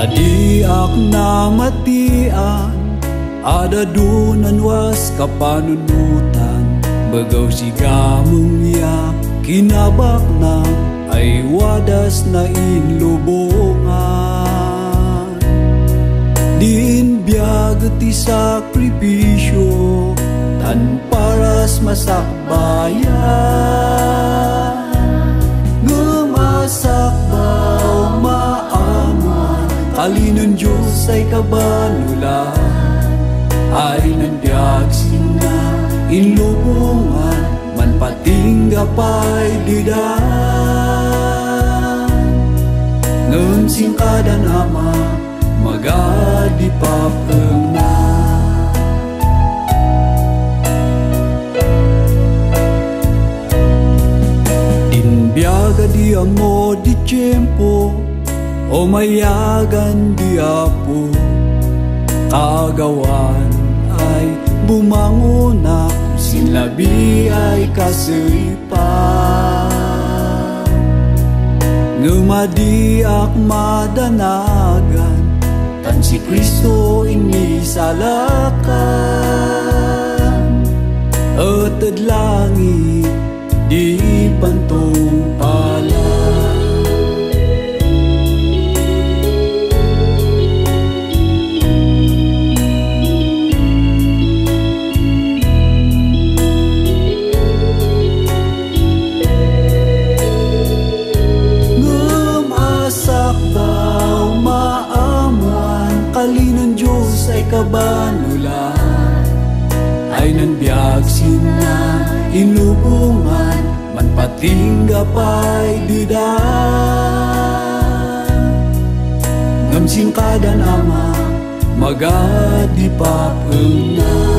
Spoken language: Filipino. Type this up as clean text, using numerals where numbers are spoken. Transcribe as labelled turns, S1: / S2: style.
S1: Adiak na matian, ada dunan was kapanunutan. Bagaw sigamong niya, kinabak na ay wadas na inlubungan. Din biyag ti sakripisyo, tan paras masakbayan. Ngumasakbaw maaman, kalinan Diyos ay kabanulan. Ay nandiag sina inlubungan, man pating gapay didan. Ngem singkadan ama magadipapeng na. Dinbiyaga di amo di tiyempo, o mayagan di apo. Kaagawan ay bumanguna, sinlabi ay kasipan. Ngumadiak madanagan, tan si Kristo inisalakan. Etad langit di pantong pala. Kalinan Diyos ay kabanulan, ay nanbiyag sina inlubungan, man pating gapay didan. Ngam singkadan ama magadipapeng na.